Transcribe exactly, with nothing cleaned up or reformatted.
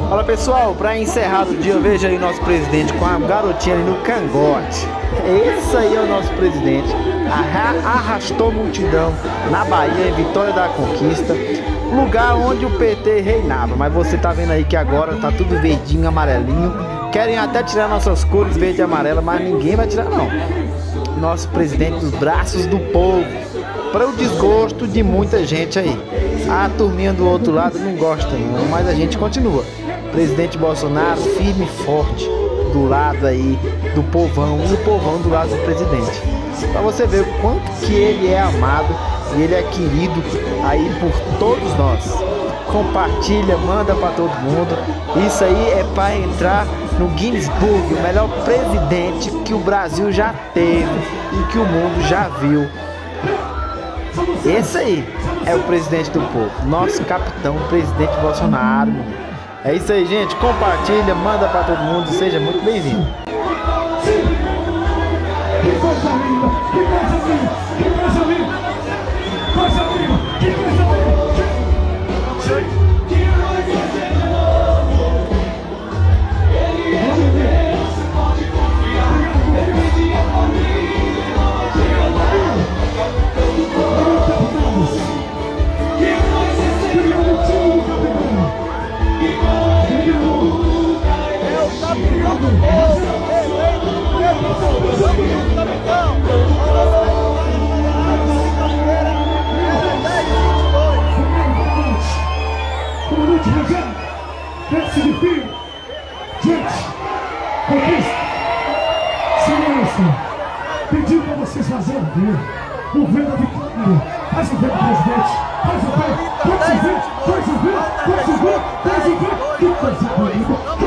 Fala pessoal, para encerrar o dia, veja aí nosso presidente com a garotinha ali no cangote. Esse aí é o nosso presidente. Arrastou multidão na Bahia, em Vitória da Conquista, lugar onde o P T reinava. Mas você tá vendo aí que agora tá tudo verdinho, amarelinho. Querem até tirar nossas cores verde e amarela, mas ninguém vai tirar não. Nosso presidente dos braços do povo, para o desgosto de muita gente aí. A turminha do outro lado não gosta não, mas a gente continua. Presidente Bolsonaro firme e forte do lado aí do povão e o povão do lado do presidente. Para você ver o quanto que ele é amado e ele é querido aí por todos nós. Compartilha, manda para todo mundo. Isso aí é para entrar no Guinness Book, o melhor presidente que o Brasil já teve e que o mundo já viu. Esse aí é o presidente do povo, nosso capitão, o presidente Bolsonaro. É isso aí, gente. Compartilha, manda para todo mundo. Seja muito bem-vindo. Que coisa linda! Que coisa linda! Que coisa linda! Coisa linda! Que coisa linda! Desce de fio, gente, conquista, silêncio, pediu para vocês fazerem o o vento da vitória, faz o vento, presidente, faz o vento, faz o vento, faz o vento, faz o vento, faz o vento, que coisa bonita.